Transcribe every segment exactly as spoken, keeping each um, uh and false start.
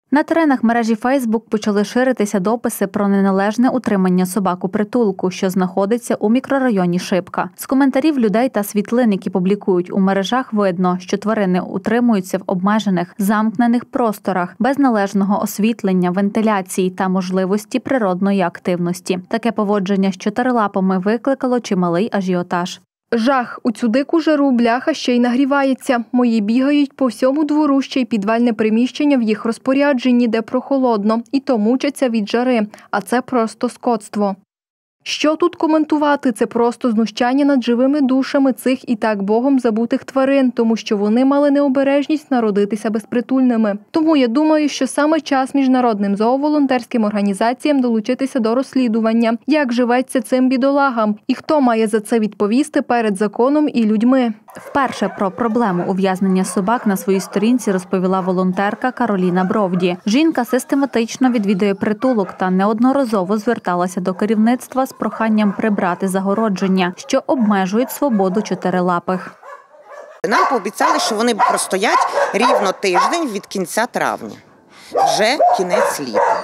На теренах мережі Фейсбук почали ширитися дописи про неналежне утримання собак у притулку, що знаходиться у мікрорайоні Шипка. З коментарів людей та світлин, які публікують у мережах, видно, що тварини утримуються в обмежених, замкнених просторах, без належного освітлення, вентиляції та можливості природної активності. Таке поводження з чотирилапами викликало чималий ажіотаж. Жах. У цю дику жару бляха ще й нагрівається. Мої бігають по всьому двору, ще й підвальне приміщення в їх розпорядженні, де прохолодно, і то мучаться від жари. А це просто скотство. Що тут коментувати? Це просто знущання над живими душами цих і так Богом забутих тварин, тому що вони мали необережність народитися безпритульними. Тому я думаю, що саме час міжнародним зооволонтерським організаціям долучитися до розслідування, як живеться цим бідолагам і хто має за це відповісти перед законом і людьми. Вперше про проблему ув'язнення собак на своїй сторінці розповіла волонтерка Кароліна Бровді. Жінка систематично відвідує притулок та неодноразово зверталася до керівництва з проханням прибрати загородження, що обмежують свободу чотирилапих. Нам пообіцяли, що вони простоять рівно тиждень від кінця травня. Вже кінець літа.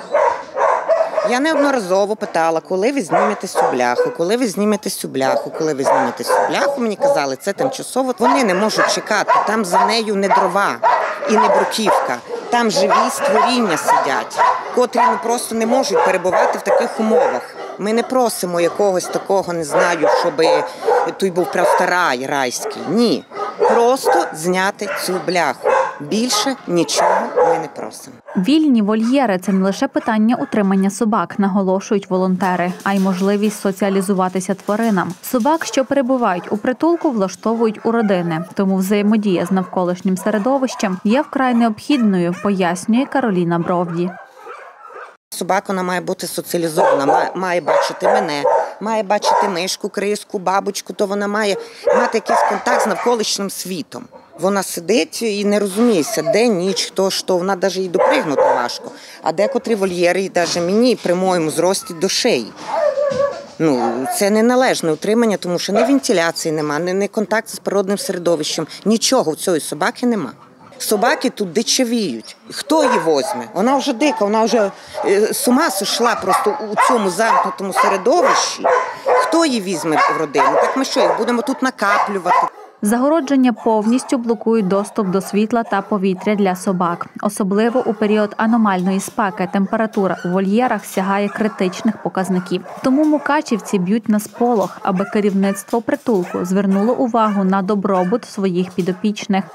Я неодноразово питала, коли ви знімете цю бляху, коли ви знімете цю бляху, коли ви знімете цю бляху. Мені казали, це тимчасово. Вони не можуть чекати, там за нею не дрова і не бруківка. Там живі створіння сидять, котрі ну, просто не можуть перебувати в таких умовах. Ми не просимо якогось такого, не знаю, щоб той був просто рай райський. Ні, просто зняти цю бляху. Більше нічого ми не просимо. Вільні вольєри – це не лише питання утримання собак, наголошують волонтери, а й можливість соціалізуватися тваринам. Собак, що перебувають у притулку, влаштовують у родини. Тому взаємодія з навколишнім середовищем є вкрай необхідною, пояснює Кароліна Бровді. Собака вона має бути соціалізована, має бачити мене, має бачити мишку, криску, бабочку, то вона має мати якийсь контакт з навколишнім світом. Вона сидить і не розуміється, де ніч, хто, що, вона навіть і допригнути важко. А декотрі вольєри, і навіть мені при моєму зрості до шиї. Ну, це неналежне утримання, тому що ні вентиляції нема, ні, ні контакту з природним середовищем, нічого в цієї собаки нема. Собаки тут дичавіють. Хто її возьме? Вона вже дика, вона вже з ума сошла просто у цьому замкнутому середовищі. Хто її візьме в родину? Так ми що, їх будемо тут накаплювати? Загородження повністю блокують доступ до світла та повітря для собак. Особливо у період аномальної спеки температура у вольєрах сягає критичних показників. Тому мукачівці б'ють на сполох, аби керівництво притулку звернуло увагу на добробут своїх підопічних.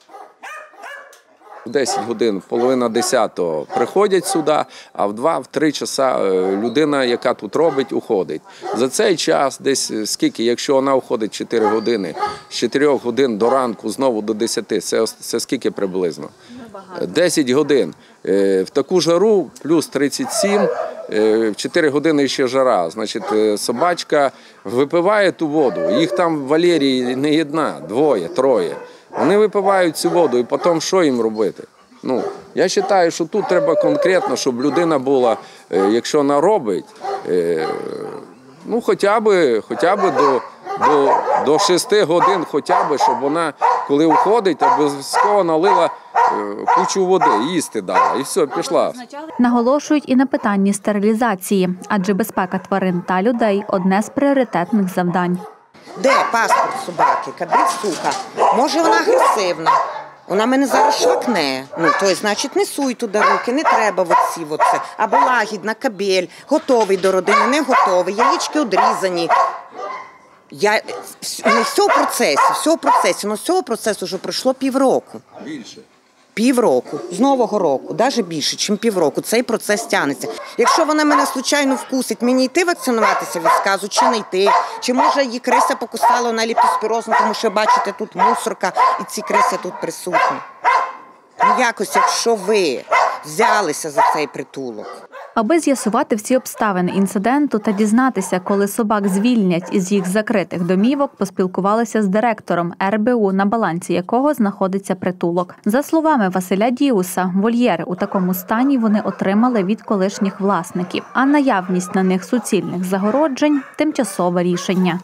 В десять годин, половина десятого приходять сюди, а в два-три часа людина, яка тут робить, уходить. За цей час, десь скільки, якщо вона уходить чотири години, з чотирьох годин до ранку знову до десяти, це, це скільки приблизно? десять годин. В таку жару, плюс тридцять сім, в чотири години ще жара. Значить, собачка випиває ту воду, їх там в вольєрі не одна, двоє, троє. Вони випивають цю воду, і потім що їм робити? Ну, я вважаю, що тут треба конкретно, щоб людина була, якщо вона робить, ну, хоча б, хоча б до, до, до шести годин, хоча б, щоб вона, коли входить, обов'язково налила кучу води, їсти дала, і все, пішла. Наголошують і на питанні стерилізації, адже безпека тварин та людей – одне з пріоритетних завдань. Де паспорт собаки? Кабель, сука. Може, вона агресивна. Вона мене зараз швакне. Ну, то, значить, не суй туди руки, не треба оці, оце. Або лагідна, кабель, готовий до родини, не готовий, яєчки одрізані. Я, ну, все в процесі, все в процесі. Ну, з цього процесу вже пройшло півроку. Більше. Півроку, з нового року, навіть більше, ніж півроку, цей процес тягнеться. Якщо вона мене случайно вкусить, мені йти вакцинуватися від сказу, чи не йти? Чи може її криса покусала, вона ліптоспірозна, тому що, бачите, тут мусорка і ці криси тут присутні. Ну якось, якщо ви взялися за цей притулок. Аби з'ясувати всі обставини інциденту та дізнатися, коли собак звільнять із їх закритих домівок, поспілкувалися з директором ер бе у, на балансі якого знаходиться притулок. За словами Василя Діуса, вольєри у такому стані вони отримали від колишніх власників, а наявність на них суцільних загороджень – тимчасове рішення.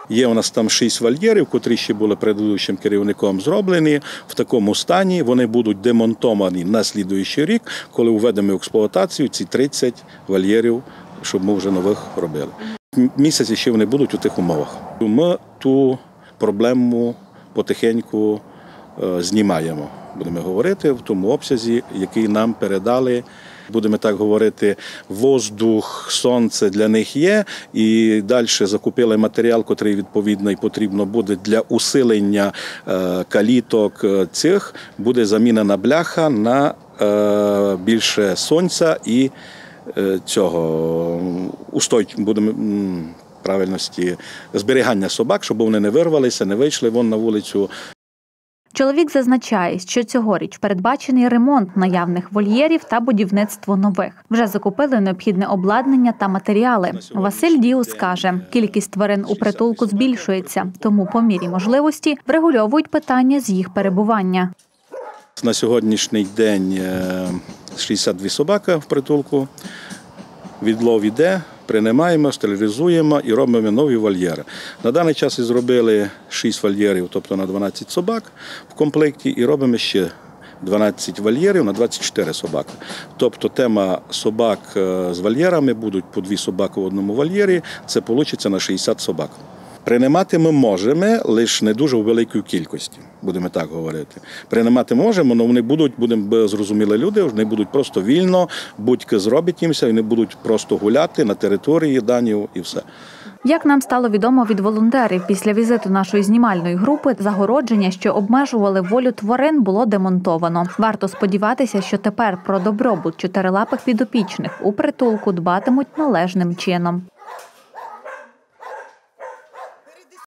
Є у нас там шість вольєрів, котрі ще були предыдущим керівником зроблені в такому стані. Вони будуть демонтовані на слідуючий рік, коли введемо в експлуатацію ці тридцять вольєрів, щоб ми вже нових робили. Місяці ще вони будуть у тих умовах. Ми ту проблему потихеньку знімаємо, будемо говорити, в тому обсязі, який нам передали. Будемо так говорити, воздух, сонце для них є, і далі закупили матеріал, який відповідно і потрібно буде для усилення каліток цих, буде замінена бляха на більше сонця і цього устой, будемо правильності, зберігання собак, щоб вони не вирвалися, не вийшли вон на вулицю. Чоловік зазначає, що цьогоріч передбачений ремонт наявних вольєрів та будівництво нових. Вже закупили необхідне обладнання та матеріали. Василь Діус каже, кількість тварин у притулку збільшується, тому по мірі можливості врегульовують питання з їх перебування. На сьогоднішній день шістдесят дві собаки в притулку. Відлов іде, приймаємо, стерилізуємо і робимо нові вольєри. На даний час і зробили шість вольєрів, тобто на дванадцять собак в комплекті, і робимо ще дванадцять вольєрів на двадцять чотири собаки. Тобто тема собак з вольєрами, будуть по дві собаки в одному вольєрі, це вийде на шістдесят собак. Приймати ми можемо, лише не дуже у великій кількості, будемо так говорити. Приймати можемо, але вони будуть, будемо зрозуміли люди, вони будуть просто вільно, будь-ки зробить їмся, вони будуть просто гуляти на території данів і все. Як нам стало відомо від волонтерів, після візиту нашої знімальної групи, загородження, що обмежували волю тварин, було демонтовано. Варто сподіватися, що тепер про добробут чотирилапих підопічних у притулку дбатимуть належним чином.